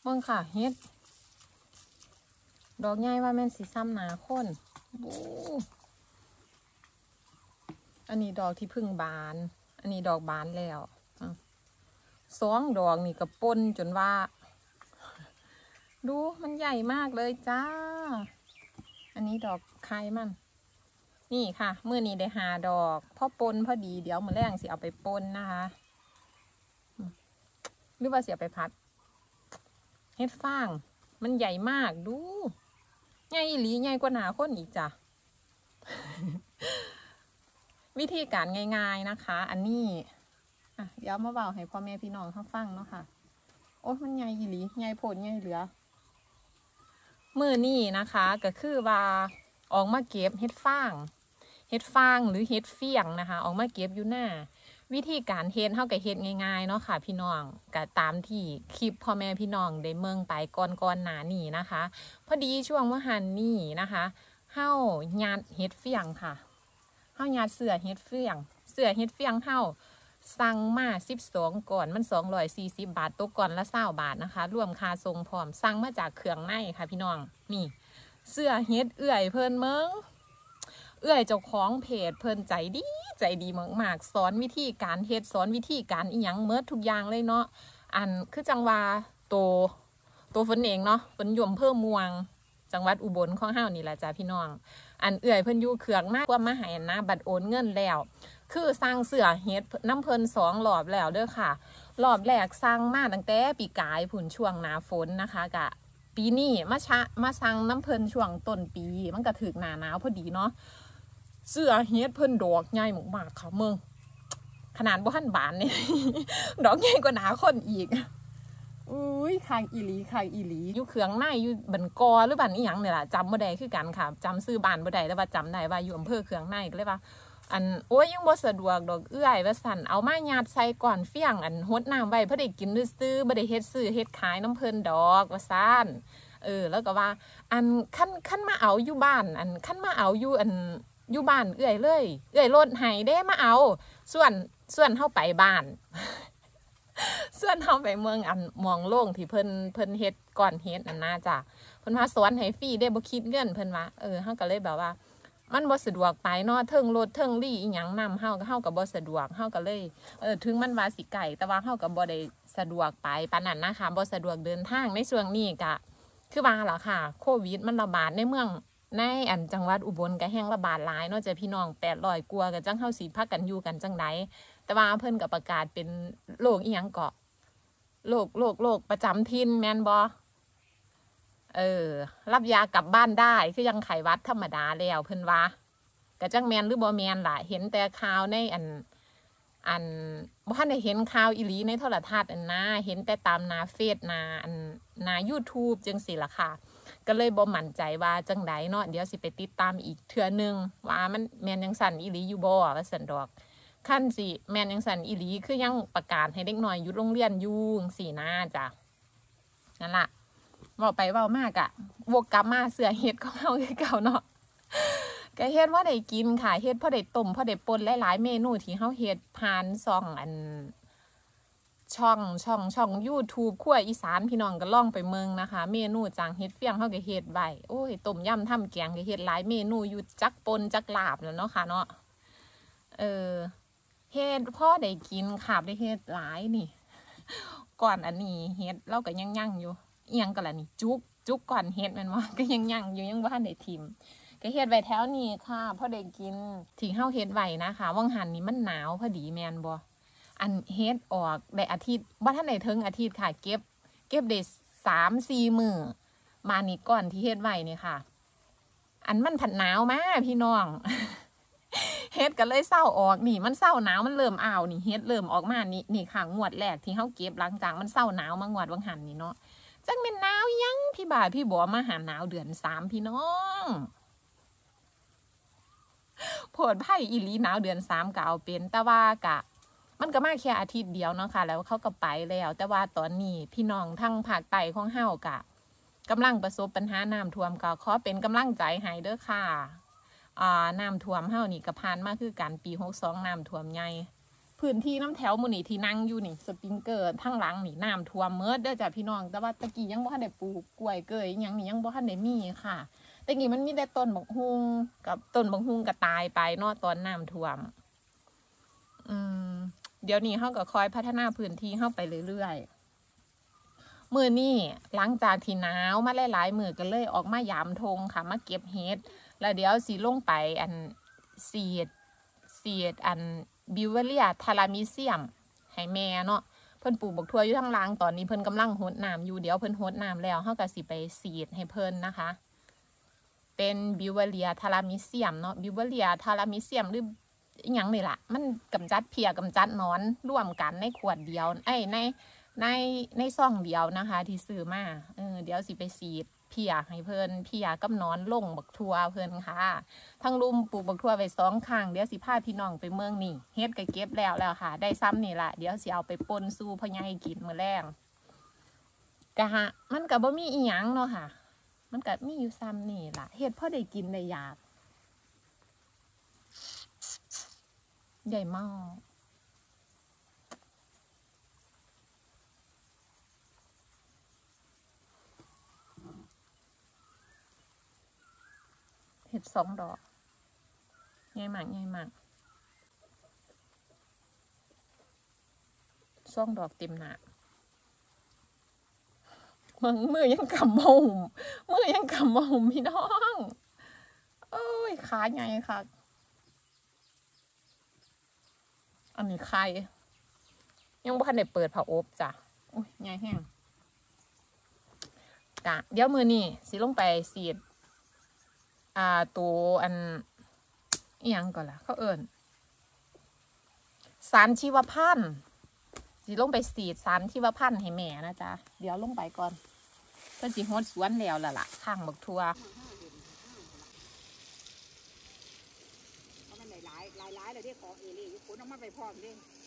เบิ่งค่ะเฮ็ดดอกใหญ่ว่าแม่นสีซ้ำหนาคนโอ้อันนี้ดอกที่พึ่งบานอันนี้ดอกบานแล้ว2 ดอกนี่ก็ปนจนว่าดูมันใหญ่มากเลยจ้าอันนี้ดอกไข่มันนี่ค่ะมื้อนี้ได้5 ดอกพอปนพอดีเดี๋ยวมื้อแรงสิเอาไปปนนะคะหรือว่าสิเอาไปพัดเฮ็ดฟางมันใหญ่มากดูใหญ่อีหลีใหญ่กว่าหนาคนอีกจ้ะ วิธีการง่ายๆนะคะอันนี้เดี๋ยวมาเบาให้พ่อแม่พี่น้องเขาฟังเนาะค่ะโอ้มันใหญ่อีหลีใหญ่โพดใหญ่เหลือมื้อนี้นะคะก็คือว่าออกมาเก็บเฮ็ดฟางหรือเฮ็ดเฟียงนะคะออกมาเก็บอยู่หน้าวิธีการเฮ็ดเฮาก็เฮ็ดง่ายๆเนาะค่ะพี่น้องก็ตามที่คลิปพ่อแม่พี่น้องได้เมืองไปก่อนหน้านี้นะคะพอดีช่วงมื้อหันนี้นะคะเฮาญาติเฮ็ดเฟียงค่ะเฮาญาติเสื้อเฮ็ดเฟียงเฮาสั่งมา12 ก่อนมัน240 บาทตกก่อนละ20 บาทนะคะรวมค่าส่งพร้อมสั่งมาจากเครื่องในค่ะพี่น้องนี่เสื้อเฮ็ดเอื้อยเพิ่นเมืองเอื้อยเจ้าของเพจเพิ่นใจดีมากๆสอนวิธีการเฮ็ดสอนวิธีการอีหยังเมิดทุกอย่างเลยเนาะอันคือจังว่าโตฝนเองเนาะฝนย่มเพิ่มม่วงจังหวัดอุบลของเฮานี่แหละจ้ะพี่น้องอันเอื้อยเพิ่นอยู่เขืองมากกว่ามาให้นะบัดโอนเงินแล้วคือสร้างเสื้อเฮ็ดน้ำเพิ่น2 รอบแล้วเด้อค่ะรอบแรกสร้างมาตั้งแต่ปีกายผุ่นช่วงหน้าฝนนะคะกะปีนี้มาสร้างน้ำเพิ่นช่วงต้นปีมันก็ถึกหน้าหนาวพอดีเนาะเสื้อเฮ็ดเพิ่นดอกใหญ่มากๆค่ะมึงขนาดบ่ทันบานนี่ ดอกใหญ่กว่าหนาคนอีกอุ้ยคางอีหลีอยู่เขืองในอยู่บันกอหรือบันอีหยังเนี่ยล่ะจำบ่ได้คือกันค่ะจำซื้อบ้านบ่ได้แต่ว่าจำได้ว่าอยู่อำเภอเขืองในก็เลยว่าอันโอ้ยยังบ่สะดวกดอกเอื้อยว่าสั่นเอามายัดใส่ก่อนเฟี้ยงอันหดน้ำไว้เพื่อได้กินซื้อบ่ได้เฮ็ดซื้อเฮ็ดขายน้ำเพิ่นดอกว่าซั่นแล้วก็ว่าอันขั้นมาเอาอยู่บ้านอันขั้นมาเอาอยู่อันอยู่บ้านเอื้อยเลยเอื้อยโลดให้เด้มาเอาส่วนเฮาไปบ้านส่วนเฮาไปเมืองอันมองโล่งที่เพิ่นเฮ็ดก่อนเฮ็ดอันน่าจ้ะเพิ่นว่าสอนให้ฟรีได้บ่คิดเงินเพิ่นว่าเฮาก็เลยแบบว่ามันบ่สะดวกไปเนาะเทิงรถเทิงลี่อีหยังนำเฮาก็บ่สะดวกเฮาก็เลยถึงมันว่าสิไกลแต่ว่าเฮาก็บ่ได้สะดวกไปปานนั้นนะคะบ่สะดวกเดินทางในช่วงนี้ก็คือว่าล่ะค่ะโควิดมันระบาดในเมืองในอันจังหวัดอุบลก็แห้งระบาดหลายเนาะจ้ะพี่น้อง800 กว่าก็จังเฮาสิพักกันอยู่กันจังไดแต่ว่าเพิ่นก็ประกาศเป็นโรคอีหยังเกาะโรคประจำถิ่นแม่นบ่รับยากลับบ้านได้คือยังไข้หวัดธรรมดาแล้วเพิ่นว่าก็จังแม่นหรือบ่แม่นล่ะเห็นแต่ข่าวในอันบ่ทันได้เห็นข่าวอีหลีในโทรทัศน์อันนะเห็นแต่ตามหน้าเฟซหน้า YouTube จังซี่ล่ะค่ะก็เลยบ่มั่นใจว่าจังไดเนาะเดี๋ยวสิไปติดตามอีกเทื่อนึงว่ามันแม่นจังซั่นอีหลีอยู่บ่ว่าซั่นดอกคันสิแม่นจังซั่นอีหลีคือยังประกาศให้เด็กน้อยอยู่โรงเรียนอยู่จังซี่นะจ้ะนั่นล่ะเว้าไปเว้ามากอะวกกลับมาเสื้อเฮ็ดของเฮาคือเก่าเนาะก็เฮ็ดว่าได้กินค่ะเฮ็ดพอได้ต้มพอได้ป่นหลายๆเมนูที่เฮาเฮ็ดผ่านช่อง YouTube ครัวอีสานพี่น้องก็ลองไปเมืองนะคะเมนูจางเฮ็ดเฟียงเฮาก็เฮ็ดไว้โอ้ยต้มยำทำแกงก็เฮ็ดหลายเมนูอยู่จักป่นจักลาบแล้วเนาะค่ะเนาะเฮ็ดพอได้กินค่ะได้เฮ็ดหลายนี่ก่อนอันนี้เฮ็ดเราก็ยังอยู่อีหยังก็ล่ะนี่จุกก่อนเฮ็ดแม่นบ่ก็ยังอยู่ยังบ่ทันได้ทิ่มก็เฮ็ดไว้แถวนี้ค่ะพอได้กินที่เฮาเฮ็ดไว้นะคะว่างหันนี่มันหนาวพอดีแม่นบ่อันเฮ็ดออกได้อาทิตย์บ่ทันได้ถึงอาทิตย์ค่ะเก็บได้3-4 มื้อมานี่ก่อนที่เฮ็ดไว้นี่ค่ะอันมันผัดหนาวมาพี่น้องเฮ็ดก็เลยเศร้าออกนี่มันเศร้าหนาวมันเริ่มอ้าวนี่เฮ็ดเริ่มออกมานี่ค่ะงวดแรกที่เฮาเก็บหลังจากมันเศร้าหนาวมางวดว่างหันนี่เนาะจังเป็นหนาวยังพี่บ่าพี่บ่มาหาหนาวเดือน3พี่น้องโพดไผ่อีหลีหนาวเดือน3ก็เอาเป็นแต่ว่ากะมันก็มาแค่อาทิตย์เดียวเนาะค่ะแล้วเขาก็ไปแล้วแต่ว่าตอนนี้พี่น้องทั้งภาคใต้ของเฮากะกำลังประสบปัญหาน้ำท่วมก็ขอเป็นกำลังใจให้เด้อค่ะน้ำท่วมเฮานี่ก็ผ่านมาคือกันปี62น้ำท่วมใหญ่พื้นที่น้ำแถวมือนี่ที่นั่งอยู่นี่สปริงเกอร์ทั้งหลังนี่น้ำท่วมเมื่อเด้อจ้ะพี่น้องแต่ว่าตะกี้ยังบ่ทันได้ปลูกกล้วยเกยยังนี่ยังบ่ทันได้มีค่ะตะกี้มันมีแต่ต้นบักฮุงกับต้นบักฮุงก็ตายไปเนาะตอนน้ำท่วมเดี๋ยวนี้เขาก็คอยพัฒนาพื้นที่เข้าไปเรื่อยๆมือนี่หลังจากที่หนาวมาหลายๆมือก็เลยออกมายามทงค่ะมาเก็บเห็ดแล้วเดี๋ยวสีลงไปอันซีดอันบิวเวเลียทารามิเซียมให้แม่เนาะเพิ่นปลูกบักทั่วอยู่ทั้งล่างตอนนี้เพิ่นกำลังหดน้ำอยู่เดี๋ยวเพิ่นหดน้ำแล้วเขาก็สิไปซีดให้เพิ่นนะคะเป็นบิวเวเลียทารามิเซียมเนาะบิวเวเลียทารามิเซียมหรืออย่างนี่แหละมันกำจัดเพียกำจัดนอนร่วมกันในขวดเดียวในซองเดียวนะคะที่ซื้อมาเดี๋ยวสิไปซีดเพียให้เพิ่นเพียกับนอนลงบักทั่วเพิ่นค่ะทั้งลุมปลูกบักทั่วไป2 ข้างเดี๋ยวสิพาพี่น้องไปเมืองนี่เฮ็ดก็เก็บแล้วค่ะได้ซ้ำนี่ละเดี๋ยวสิเอาไปป่นสู่พ่อใหญ่กินมื้อแรงกะฮะมันก็บ่มีอีหยังเนาะค่ะมันก็มีอยู่ซ้ำนี่ล่ะเฮ็ดพอได้กินได้อยากใหญ่มากเห็ด2 ดอกใหญ่มาก2 ดอกเต็มหน้ามือยังกำบ่หุ่มพี่น้องเอ้ยขาใหญ่ค่ะอันนี้ไข่ยังบ่ทันได้เปิดผ้าอบจ้ะอุ้ยใหญ่แห้งกะเดี๋ยวมือนี่สิลงไปสีดตัวอันอีหยังก่อนล่ะเขาเอิ้นสารชีวพันธุ์สิลงไปสีดสารชีวพันธุ์ให้แม่นะจ๊ะเดี๋ยวลงไปก่อนเพิ่นสิฮดสวนแล้วล่ะข้างบักทั่วมันหลายเลยที่ของเอลี่อยู่ผลออกมาไปพร้อมเลย